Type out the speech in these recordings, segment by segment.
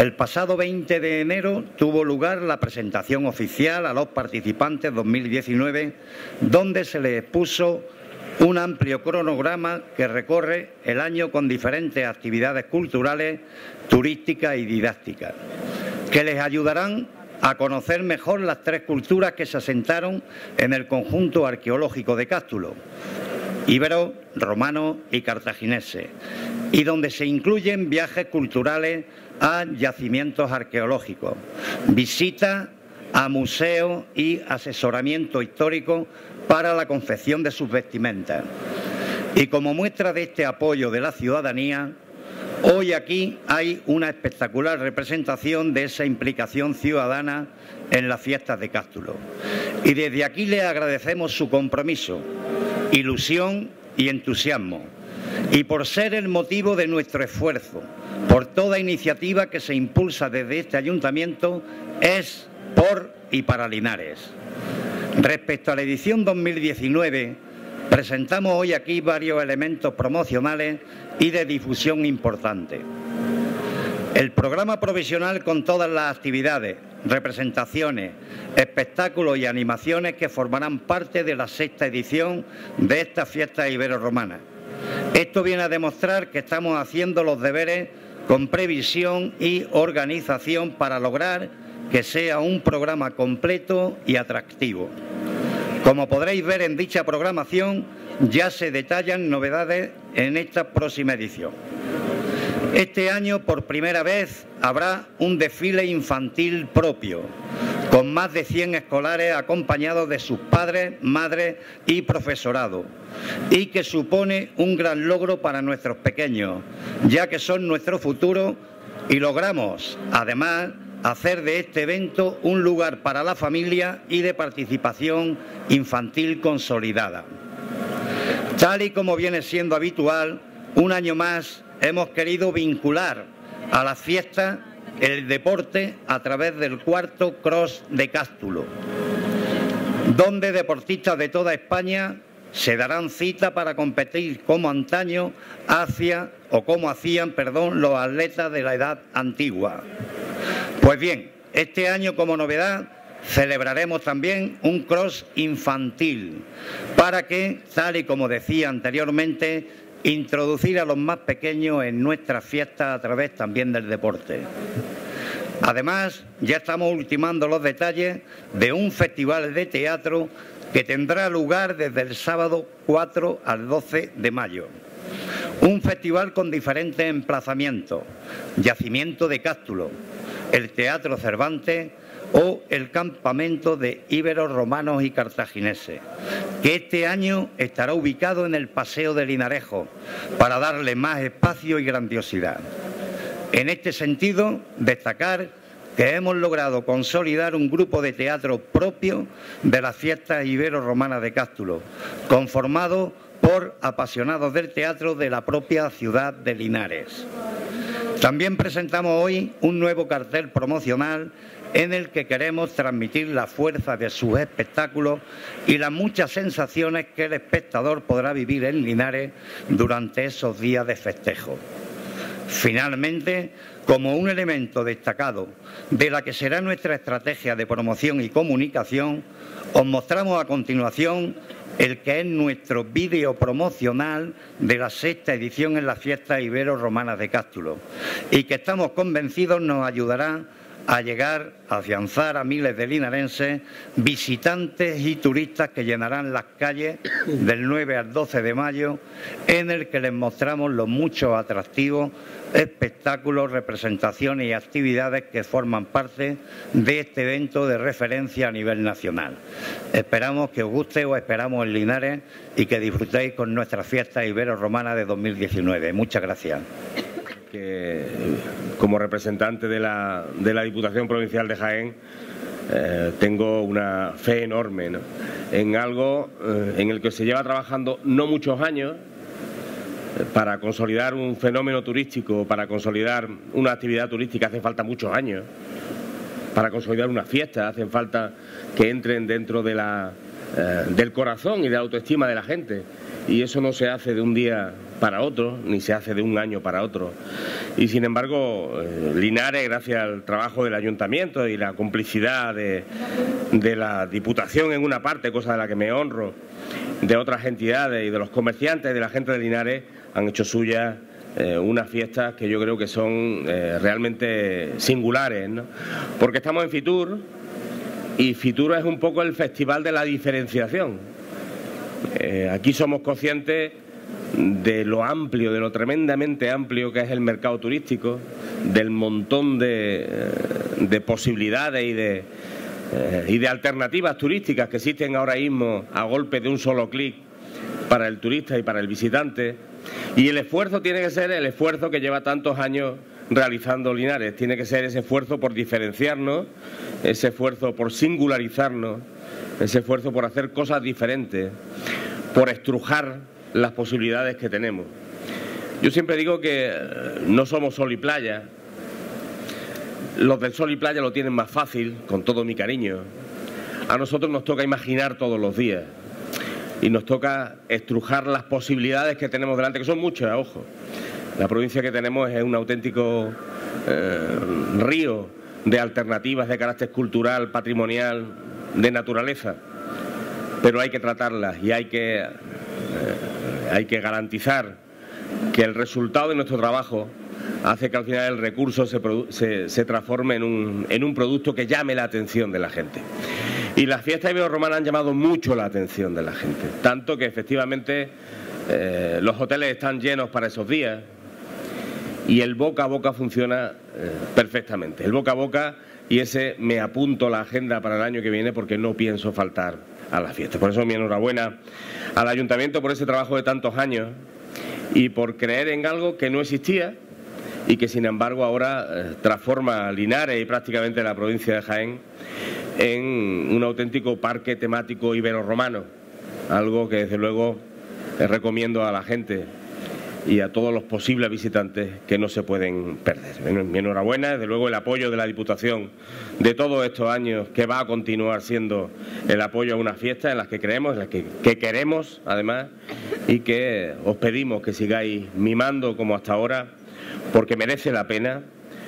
El pasado 20 de enero tuvo lugar la presentación oficial a los participantes 2019, donde se les expuso un amplio cronograma que recorre el año con diferentes actividades culturales, turísticas y didácticas, que les ayudarán a conocer mejor las tres culturas que se asentaron en el conjunto arqueológico de Cástulo: íbero, romano y cartaginense, y donde se incluyen viajes culturales a yacimientos arqueológicos, visitas a museos y asesoramiento histórico para la confección de sus vestimentas. Y como muestra de este apoyo de la ciudadanía, hoy aquí hay una espectacular representación de esa implicación ciudadana en las fiestas de Cástulo. Y desde aquí les agradecemos su compromiso, ilusión y entusiasmo, y por ser el motivo de nuestro esfuerzo, por toda iniciativa que se impulsa desde este ayuntamiento es por y para Linares. Respecto a la edición 2019, presentamos hoy aquí varios elementos promocionales y de difusión importantes. El programa provisional con todas las actividades, representaciones, espectáculos y animaciones que formarán parte de la sexta edición de esta fiesta ibero-romana. Esto viene a demostrar que estamos haciendo los deberes con previsión y organización para lograr que sea un programa completo y atractivo. Como podréis ver en dicha programación, ya se detallan novedades en esta próxima edición. Este año, por primera vez, habrá un desfile infantil propio, con más de 100 escolares acompañados de sus padres, madres y profesorado, y que supone un gran logro para nuestros pequeños, ya que son nuestro futuro, y logramos, además, hacer de este evento un lugar para la familia y de participación infantil consolidada. Tal y como viene siendo habitual, un año más hemos querido vincular a la fiesta el deporte a través del cuarto Cross de Cástulo, donde deportistas de toda España se darán cita para competir como antaño hacían los atletas de la edad antigua. Pues bien, este año como novedad celebraremos también un cross infantil para que, tal y como decía anteriormente, introducir a los más pequeños en nuestras fiestas a través también del deporte. Además, ya estamos ultimando los detalles de un festival de teatro que tendrá lugar desde el sábado 4 al 12 de mayo. Un festival con diferentes emplazamientos: Yacimiento de Cástulo, el Teatro Cervantes o el Campamento de íberos, romanos y cartagineses, que este año estará ubicado en el Paseo de Linarejo para darle más espacio y grandiosidad. En este sentido, destacar que hemos logrado consolidar un grupo de teatro propio de las fiestas ibero-romanas de Cástulo, conformado por apasionados del teatro de la propia ciudad de Linares. También presentamos hoy un nuevo cartel promocional en el que queremos transmitir la fuerza de sus espectáculos y las muchas sensaciones que el espectador podrá vivir en Linares durante esos días de festejo. Finalmente, como un elemento destacado de la que será nuestra estrategia de promoción y comunicación, os mostramos a continuación el que es nuestro vídeo promocional de la sexta edición en las fiestas ibero-romanas de Cástulo y que estamos convencidos nos ayudará a llegar a afianzar a miles de linarenses, visitantes y turistas que llenarán las calles del 9 al 12 de mayo, en el que les mostramos los muchos atractivos, espectáculos, representaciones y actividades que forman parte de este evento de referencia a nivel nacional. Esperamos que os guste, os esperamos en Linares y que disfrutéis con nuestra fiesta ibero-romana de 2019. Muchas gracias. Que como representante de la Diputación Provincial de Jaén tengo una fe enorme, ¿no?, en algo en el que se lleva trabajando no muchos años para consolidar un fenómeno turístico, para consolidar una actividad turística hace falta muchos años, para consolidar una fiesta hacen falta que entren dentro de del corazón y de la autoestima de la gente. y eso no se hace de un día para otro, ni se hace de un año para otro. Y sin embargo, Linares, gracias al trabajo del Ayuntamiento y la complicidad de la Diputación en una parte, cosa de la que me honro, de otras entidades y de los comerciantes, de la gente de Linares, han hecho suyas unas fiestas que yo creo que son realmente singulares, ¿no? Porque estamos en Fitur, y Fitur es un poco el festival de la diferenciación. Aquí somos conscientes de lo amplio, de lo tremendamente amplio que es el mercado turístico, del montón de posibilidades y de alternativas turísticas que existen ahora mismo a golpe de un solo clic para el turista y para el visitante. Y el esfuerzo tiene que ser el esfuerzo que lleva tantos años realizando Linares, tiene que ser ese esfuerzo por diferenciarnos, ese esfuerzo por singularizarnos, ese esfuerzo por hacer cosas diferentes, por estrujar las posibilidades que tenemos. Yo siempre digo que no somos sol y playa. Los del sol y playa lo tienen más fácil, con todo mi cariño. A nosotros nos toca imaginar todos los días y nos toca estrujar las posibilidades que tenemos delante, que son muchas, ojo. La provincia que tenemos es un auténtico río de alternativas de carácter cultural, patrimonial, de naturaleza, pero hay que tratarlas y hay que garantizar que el resultado de nuestro trabajo hace que al final el recurso se transforme en un producto que llame la atención de la gente. Y las fiestas ibero-romanas han llamado mucho la atención de la gente, tanto que efectivamente los hoteles están llenos para esos días y el boca a boca funciona perfectamente. El boca a boca, y ese me apunto la agenda para el año que viene porque no pienso faltar a la fiesta. Por eso mi enhorabuena al Ayuntamiento por ese trabajo de tantos años y por creer en algo que no existía y que sin embargo ahora transforma Linares y prácticamente la provincia de Jaén en un auténtico parque temático ibero-romano, algo que desde luego recomiendo a la gente y a todos los posibles visitantes que no se pueden perder. Mi enhorabuena, desde luego el apoyo de la Diputación de todos estos años, que va a continuar siendo el apoyo a una fiesta en las que creemos, en las que queremos además, y que os pedimos que sigáis mimando como hasta ahora, porque merece la pena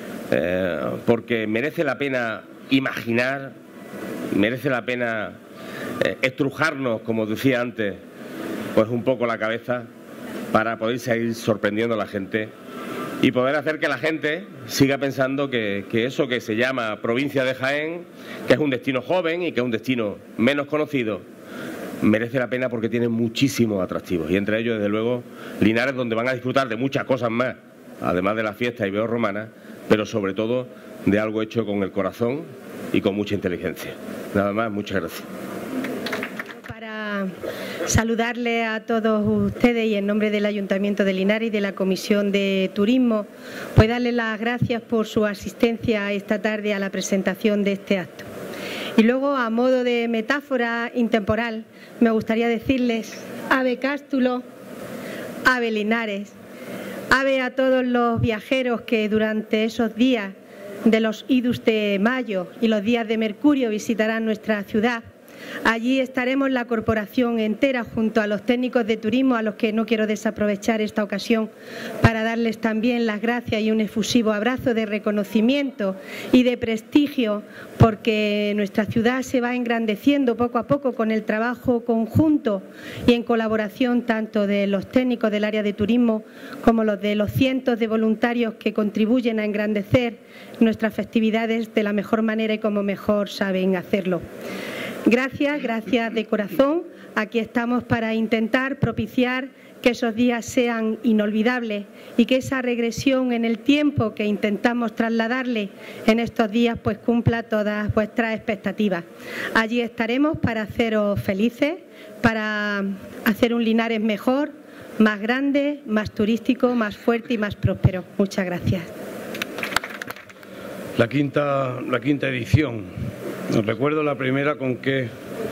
imaginar, merece la pena estrujarnos, como decía antes, pues un poco la cabeza para poder seguir sorprendiendo a la gente y poder hacer que la gente siga pensando que eso que se llama provincia de Jaén, que es un destino joven y que es un destino menos conocido, merece la pena porque tiene muchísimos atractivos, y entre ellos, desde luego, Linares, donde van a disfrutar de muchas cosas más, además de la fiesta ibero-romana, pero sobre todo de algo hecho con el corazón y con mucha inteligencia. Nada más, muchas gracias. Para saludarle a todos ustedes y en nombre del Ayuntamiento de Linares y de la Comisión de Turismo, pues darle las gracias por su asistencia esta tarde a la presentación de este acto. Y luego, a modo de metáfora intemporal, me gustaría decirles ave Cástulo, ave Linares, ave a todos los viajeros que durante esos días de los idus de mayo y los días de Mercurio visitarán nuestra ciudad. Allí estaremos la corporación entera junto a los técnicos de turismo, a los que no quiero desaprovechar esta ocasión para darles también las gracias y un efusivo abrazo de reconocimiento y de prestigio, porque nuestra ciudad se va engrandeciendo poco a poco con el trabajo conjunto y en colaboración tanto de los técnicos del área de turismo como los de los cientos de voluntarios que contribuyen a engrandecer nuestras festividades de la mejor manera y como mejor saben hacerlo. Gracias, gracias de corazón. Aquí estamos para intentar propiciar que esos días sean inolvidables y que esa regresión en el tiempo que intentamos trasladarle en estos días pues cumpla todas vuestras expectativas. Allí estaremos para haceros felices, para hacer un Linares mejor, más grande, más turístico, más fuerte y más próspero. Muchas gracias. La quinta edición. Recuerdo la primera con qué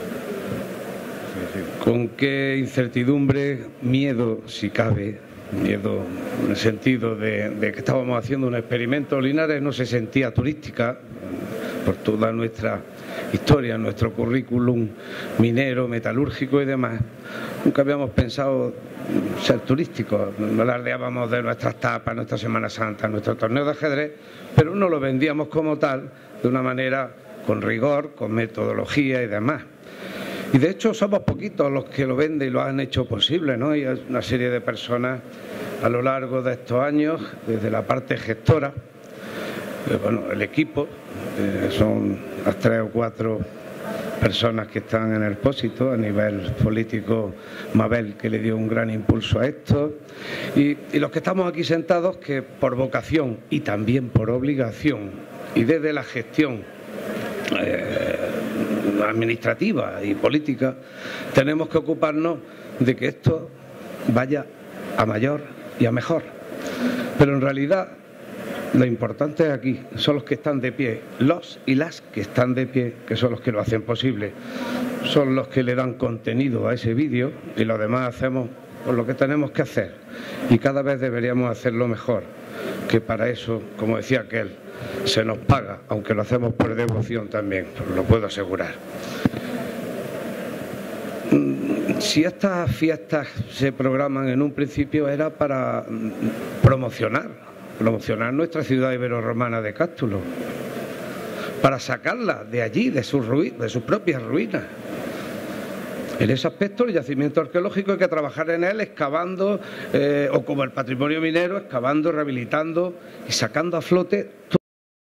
incertidumbre, miedo, si cabe, miedo en el sentido de que estábamos haciendo un experimento. Linares no se sentía turística por toda nuestra historia, en nuestro currículum minero, metalúrgico y demás, nunca habíamos pensado ser turísticos. Alardeábamos de nuestras tapas, nuestra Semana Santa, nuestro torneo de ajedrez, pero no lo vendíamos como tal, de una manera con rigor, con metodología y demás. Y de hecho somos poquitos los que lo venden y lo han hecho posible, ¿no? Hay una serie de personas a lo largo de estos años, desde la parte gestora, bueno, el equipo, son las 3 o 4 personas que están en el pósito, a nivel político, Mabel, que le dio un gran impulso a esto, y los que estamos aquí sentados, que por vocación y también por obligación, y desde la gestión administrativa y política, tenemos que ocuparnos de que esto vaya a mayor y a mejor. Pero en realidad lo importante aquí son los que están de pie, los y las que están de pie, que son los que lo hacen posible, son los que le dan contenido a ese vídeo, y los demás hacemos por lo que tenemos que hacer, y cada vez deberíamos hacerlo mejor, que para eso, como decía aquel, se nos paga, aunque lo hacemos por devoción también, lo puedo asegurar. Si estas fiestas se programan en un principio era para promocionar nuestra ciudad ibero-romana de Cástulo, para sacarla de allí, de sus propias ruinas. En ese aspecto, el yacimiento arqueológico hay que trabajar en él excavando, o como el patrimonio minero, excavando, rehabilitando y sacando a flote